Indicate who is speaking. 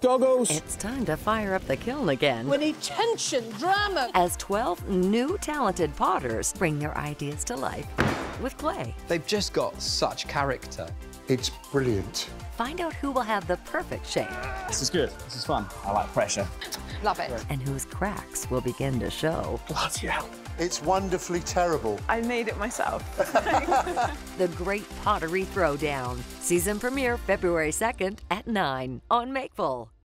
Speaker 1: Goggles!
Speaker 2: It's time to fire up the kiln again.
Speaker 3: We need tension, drama.
Speaker 2: As 12 new talented potters bring their ideas to life with clay.
Speaker 4: They've just got such character.
Speaker 1: It's brilliant.
Speaker 2: Find out who will have the perfect shape
Speaker 5: This is good. This is fun. I like pressure.
Speaker 3: Love it.
Speaker 2: and whose cracks will begin to show.
Speaker 5: Bloody hell.
Speaker 1: It's wonderfully terrible.
Speaker 6: I made it myself.
Speaker 2: The Great Pottery Throwdown. Season premiere February 2nd at 9 on Makeful.